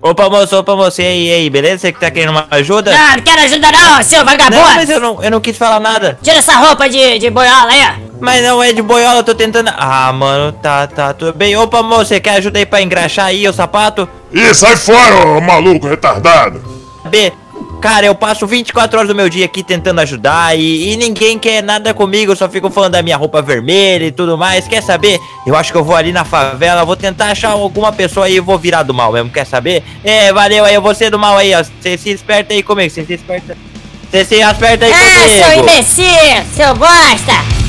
Opa, moço, e aí, beleza? Você que tá querendo uma ajuda? Não, não quero ajuda não, seu vagabundo! Não, mas eu não quis falar nada. Tira essa roupa de boiola aí, ó! Mas não é de boiola, eu tô tentando... Ah, mano, tá, tudo bem. Opa, moço, você quer ajuda aí pra engraxar aí o sapato? Ih, sai fora, ô maluco retardado! B, cara, eu passo 24 horas do meu dia aqui tentando ajudar e ninguém quer nada comigo, só ficam falando da minha roupa vermelha e tudo mais. Quer saber? Eu acho que eu vou ali na favela, vou tentar achar alguma pessoa aí e vou virar do mal mesmo, quer saber? É, valeu aí, eu vou ser do mal aí, ó. Você se esperta aí comigo, você se esperta aí comigo. Seu imbecil, seu bosta!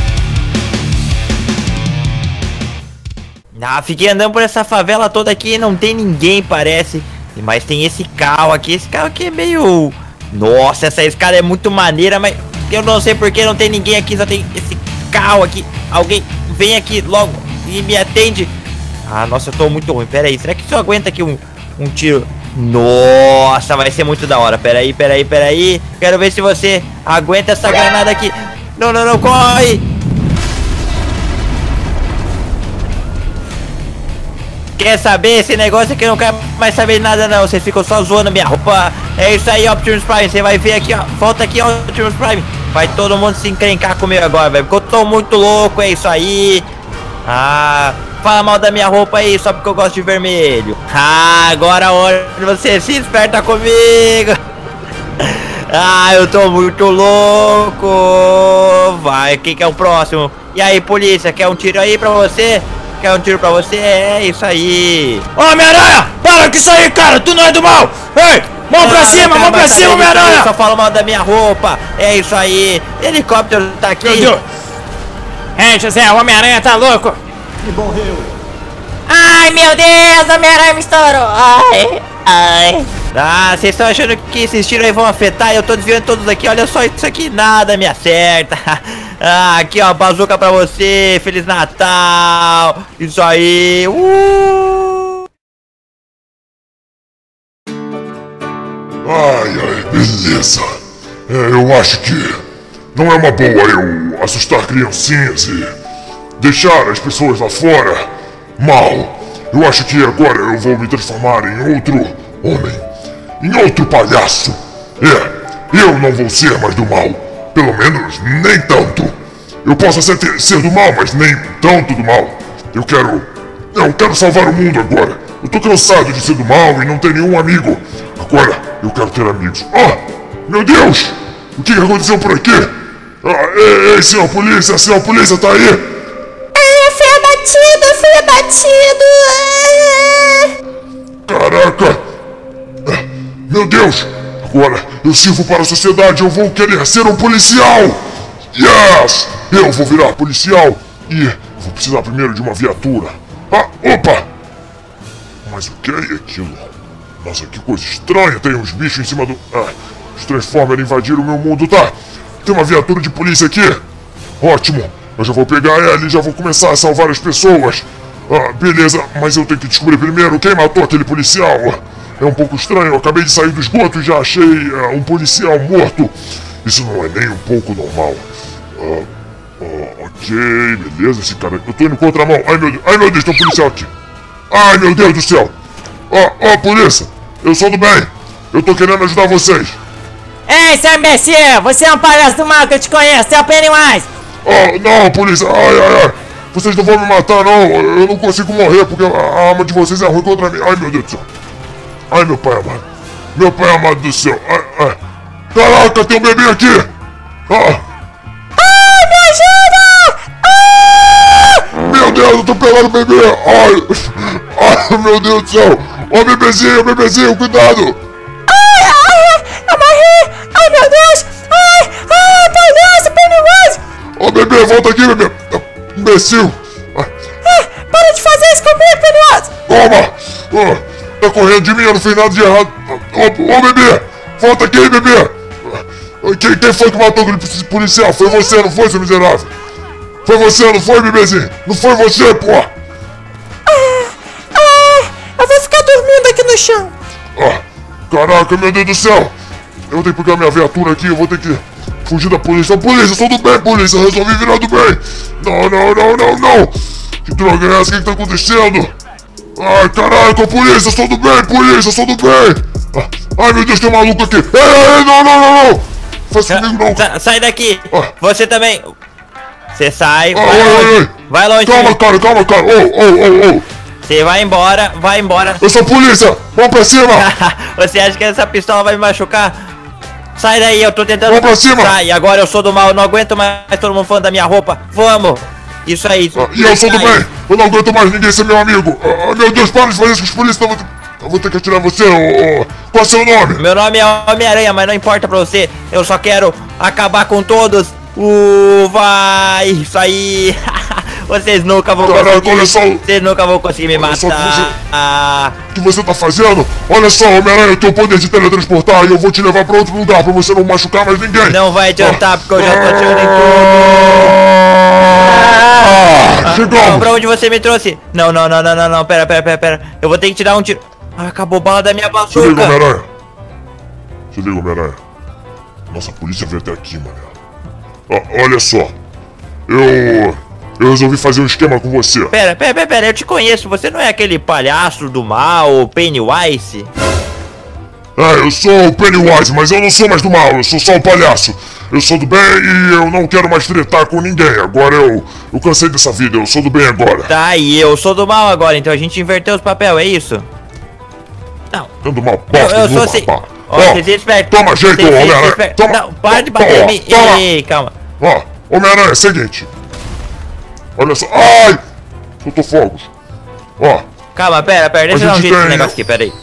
Ah, fiquei andando por essa favela toda aqui e não tem ninguém, parece. Mas tem esse carro aqui é meio... Nossa, essa escada é muito maneira, mas eu não sei porque não tem ninguém aqui, só tem esse carro aqui. Alguém vem aqui logo e me atende. Ah, nossa, eu tô muito ruim, pera aí, será que eu aguento aqui um tiro? Nossa, vai ser muito da hora, pera aí. Quero ver se você aguenta essa granada aqui. Não, corre! Quer saber? Esse negócio aqui eu não quero mais saber de nada não. Vocês ficam só zoando minha roupa. É isso aí, Optimus Prime. Você vai ver aqui, ó. Volta aqui, Optimus Prime. Vai todo mundo se encrencar comigo agora, velho. Porque eu tô muito louco, é isso aí. Ah, fala mal da minha roupa aí, só porque eu gosto de vermelho. Ah, agora você se esperta comigo. Ah, eu tô muito louco. Vai, quem que é o próximo? E aí, polícia, quer um tiro aí pra você? Quer um tiro pra você? É isso aí. Homem-Aranha! Para com isso aí, cara! Tu não é do mal! Ei! Mão pra cima, Homem-Aranha! Só fala mal da minha roupa. É isso aí. Helicóptero tá aqui. Meu Deus! Ei, José, o Homem-Aranha tá louco! Ele morreu! Ai, meu Deus, o Homem-Aranha me estourou! Ai! Ah, vocês estão achando que esses tiros aí vão afetar? Eu tô desviando todos aqui. Olha só, isso aqui nada me acerta. Ah, aqui ó, bazuca pra você. Feliz Natal. Isso aí. Ai, beleza. Eu acho que não é uma boa eu assustar criancinhas e deixar as pessoas lá fora mal. Eu acho que agora eu vou me transformar em outro homem, em outro palhaço. Eu não vou ser mais do mal. Pelo menos nem tanto. Eu posso ser do mal, mas nem tanto do mal. Eu quero salvar o mundo agora. Eu tô cansado de ser do mal e não ter nenhum amigo. Agora eu quero ter amigos. Ah, meu Deus! O que aconteceu por aqui? Ei, senhor polícia, tá aí? Eu fui abatido! Caraca! Meu Deus! Agora eu sirvo para a sociedade, eu vou querer ser um policial! Yes! Eu vou virar policial e vou precisar primeiro de uma viatura. Ah, opa! Mas o que é aquilo? Nossa, que coisa estranha! Tem uns bichos em cima do... os Transformers invadiram o meu mundo, tá? Tem uma viatura de polícia aqui! Ótimo! Eu já vou pegar ela e já vou começar a salvar as pessoas! Beleza, mas eu tenho que descobrir primeiro quem matou aquele policial! É um pouco estranho, eu acabei de sair do esgoto e já achei um policial morto! Isso não é nem um pouco normal. Ok, beleza, esse cara... Eu tô indo contra a mão. Ai meu Deus, tem um policial aqui. Ai meu Deus do céu. Polícia, eu sou do bem. Eu tô querendo ajudar vocês. Ei, seu imbecil, você é um palhaço do mal que eu te conheço, você é o Pennywise. Não, polícia, ai. Vocês não vão me matar não, eu não consigo morrer porque a arma de vocês é ruim contra mim. Ai meu Deus do céu. Ai meu pai amado. Meu pai amado do céu. Ai. Caraca, tem um bebê aqui. Me ajuda! Meu Deus, eu tô pegando o bebê! Ai, meu Deus do céu! Ó, bebezinho, cuidado! Eu morri! Ai, meu Deus! Palhaço, Pennywise! Ó, bebê, volta aqui, bebê! Imbecil! Para de fazer isso comigo, Pennywise! Toma! Tá correndo de mim, eu não fiz nada de errado! Ó, bebê! Volta aqui, bebê! Quem foi que matou aquele policial? Foi você, não foi, seu miserável? Foi você, não foi, bebezinho? Não foi você, pô! Eu vou ficar dormindo aqui no chão. Caraca, meu Deus do céu! Eu vou ter que pegar minha viatura aqui, eu vou ter que fugir da polícia. Polícia, eu sou do bem, polícia! Eu resolvi virar do bem! Não! Que droga é essa? O que tá acontecendo? Ai, caraca, polícia, sou do bem, polícia, sou do bem! Ai, meu Deus, tem um maluco aqui! Ei, não! Faz comigo não! Sai daqui! Você também! Você sai, Ai. vai longe! Calma, cara! Oh! Você vai embora! Eu sou polícia! Vamos pra cima! Você acha que essa pistola vai me machucar? Sai daí, eu tô tentando... Vamos pra cima! Sai, agora eu sou do mal, eu não aguento mais todo mundo falando da minha roupa! Vamos! Isso aí! E eu sou do bem! Eu não aguento mais ninguém ser meu amigo! Meu Deus, para de fazer isso com os polícias! Eu vou ter que atirar você! Qual é o seu nome? Meu nome é Homem-Aranha, mas não importa pra você. Eu só quero acabar com todos. Vai! Isso aí! Vocês nunca vão Caraca, olha só! Vocês nunca vão conseguir me Olha só matar. O que você tá fazendo? Olha só, Homem-Aranha, eu tenho o poder de teletransportar e eu vou te levar pra outro lugar pra você não machucar mais ninguém! Não vai adiantar, porque eu já tô atirando em tudo! Chegamos! Pra onde você me trouxe? Não, pera. Eu vou ter que te dar um tiro. Acabou a bala da minha Se liga, bazuca. Homem-Aranha! Se liga, Homem-Aranha! Nossa polícia veio até aqui, mano. Olha só! Eu resolvi fazer um esquema com você. Pera, eu te conheço. Você não é aquele palhaço do mal, o Pennywise? Eu sou o Pennywise, mas eu não sou mais do mal, eu sou só um palhaço. Eu sou do bem e eu não quero mais tretar com ninguém. Agora eu cansei dessa vida, eu sou do bem agora. Tá, e eu sou do mal agora, então a gente inverteu os papéis, é isso? Não. Eu do mal, bosta, Eu sou assim. Ó, você se esperto. Toma jeito, Homem-Aranha. Não, para de bater em mim. Ei, calma. Ó, Homem-Aranha, é o seguinte. Olha só. Ai! Soltou fogos. Ó. Calma, pera, deixa eu dar um gente jeito nesse tem- negócio aqui, pera aí.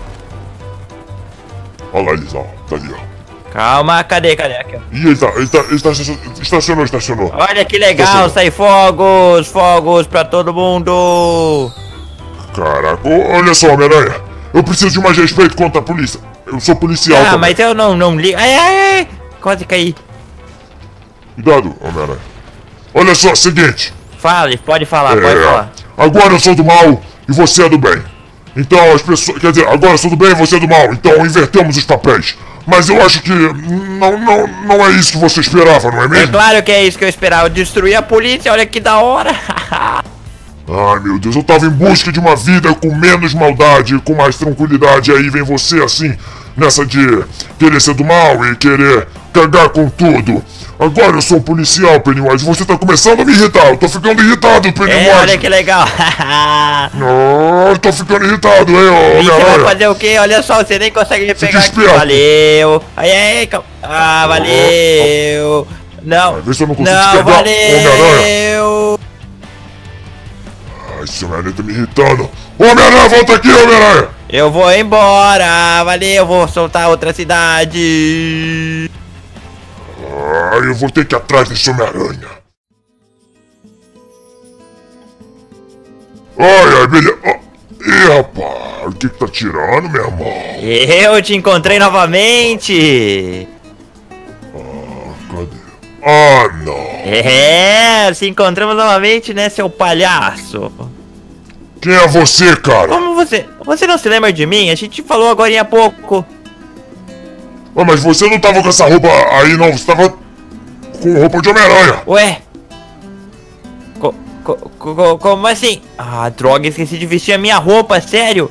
Olha lá eles, ó. Tá ali, ó. Calma, cadê? Aqui, ó. Ih, ele estacionou. Olha que legal, sai fogos pra todo mundo. Caraca, olha só, Homem-Aranha. Eu preciso de mais respeito contra a polícia. Eu sou policial também. Mas eu não ligo. Ai, quase caí. Cuidado, Homem-Aranha. Olha só, seguinte. Pode falar, pode falar. Agora eu sou do mal e você é do bem. Então as pessoas... Quer dizer, agora eu sou do bem e você é do mal. Então invertemos os papéis. Mas eu acho que não é isso que você esperava, não é É mesmo? claro que é isso que eu esperava. Eu destruí a polícia, olha que da hora. Ai, meu Deus, eu tava em busca de uma vida com menos maldade, com mais tranquilidade. Aí vem você assim, nessa de querer ser do mal e querer cagar com tudo. Agora eu sou um policial, Pennywise, você tá começando a me irritar. Eu tô ficando irritado, Pennywise. Olha que legal. Eu tô ficando irritado, hein, E você vai Homem-Aranha. fazer o quê? Olha só, você nem consegue me pegar aqui. desperta. Valeu. Calma. Valeu. Não. Vê se eu não consigo te Não, pegar, valeu. Ai, esse Homem-Aranha tá me irritando. Homem-Aranha, volta aqui, Homem-Aranha. Eu vou embora. Valeu, vou soltar outra cidade. Ai, eu vou ter que ir atrás desse Homem-Aranha. Ai, beleza. Ih, rapaz, o que tá tirando, meu irmão? Eu te encontrei novamente. Cadê? Ah, não. Se encontramos novamente, né, seu palhaço? Quem é você, cara? Como você... Você não se lembra de mim? A gente falou agora há pouco. Mas você não tava com essa roupa aí, não. Você tava com roupa de Homem-Aranha. Ué? Como assim? Ah, droga, esqueci de vestir a minha roupa, sério?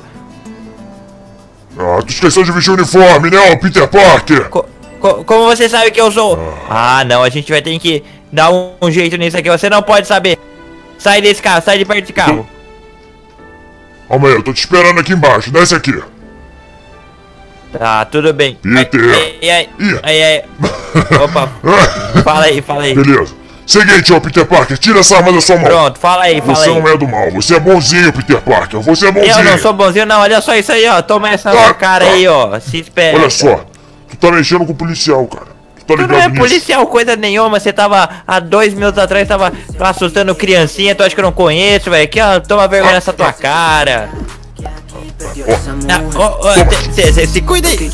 Tu esqueceu de vestir o uniforme, né, ô Peter Parker? Como você sabe que eu sou? Ah, não, a gente vai ter que dar um jeito nisso aqui. Você não pode saber. Sai desse carro, sai de perto desse carro. Calma aí, eu tô te esperando aqui embaixo. Desce aqui. Tá, tudo bem. Peter. Ai. Opa, fala aí. Beleza. Seguinte, ô Peter Parker, tira essa arma da sua mão. Pronto, fala aí. Você não é do mal, você é bonzinho, Peter Parker. Você é bonzinho. Eu não sou bonzinho, não. Olha só isso aí, ó. Toma essa na cara aí, ó. Se espera. Olha só, tu tá mexendo com o policial, cara. Tu tá Tu ligado não é nisso? policial coisa nenhuma, você tava há 2 minutos atrás, tava assustando criancinha, tu acha que eu não conheço, velho? Aqui, ó, toma vergonha nessa tua cara. Você se cuida aí.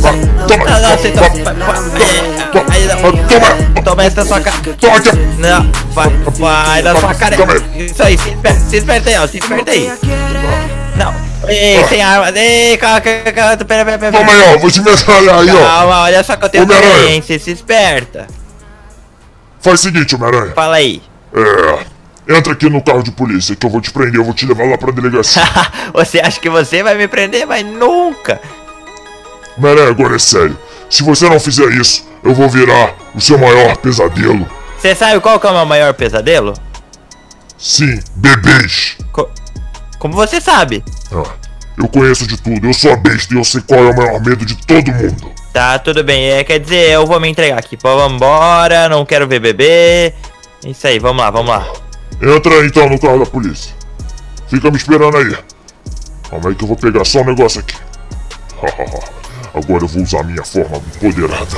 Toma essa na sua cara. Toma aqui. Não, vai na sua cara. Isso aí, se esperta aí, ó, se esperta aí. Não, ei, sem arma, ei, calma, pera. Toma aí, ó, vou te metralhar aí, ó. Calma, olha só que eu tenho Homem-Aranha. também, você se esperta. Faz o seguinte, Homem-Aranha. Fala aí. Entra aqui no carro de polícia que eu vou te prender, eu vou te levar lá pra delegacia. Você acha que você vai me prender? Mas nunca! Homem-Aranha, agora é sério. Se você não fizer isso, eu vou virar o seu maior pesadelo. Você sabe qual que é o meu maior pesadelo? Sim, bebês. Como você sabe? Ah, eu conheço de tudo, eu sou a besta e eu sei qual é o maior medo de todo mundo. Tá, tudo bem. Quer dizer, eu vou me entregar aqui. Pô, vambora, não quero ver bebê. Isso aí, vamos lá, vamos lá. Entra então no carro da polícia. Fica me esperando aí. Calma aí que eu vou pegar só um negócio aqui. Agora eu vou usar a minha forma empoderada.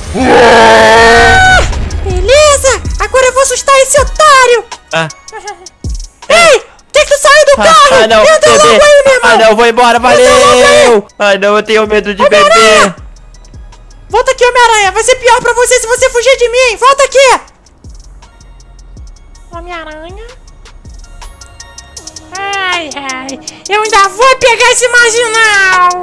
Beleza! Agora eu vou assustar esse otário! Ah, Ei! Tem que tu sair do carro! não, Entra bebê. logo aí, meu irmão! Ah, não, vou embora, valeu! Ah, não, eu tenho medo de bebê. Volta aqui, Homem-Aranha! Vai ser pior pra você se você fugir de mim! Volta aqui! Homem-Aranha? Ai, ai! Eu ainda vou pegar esse marginal!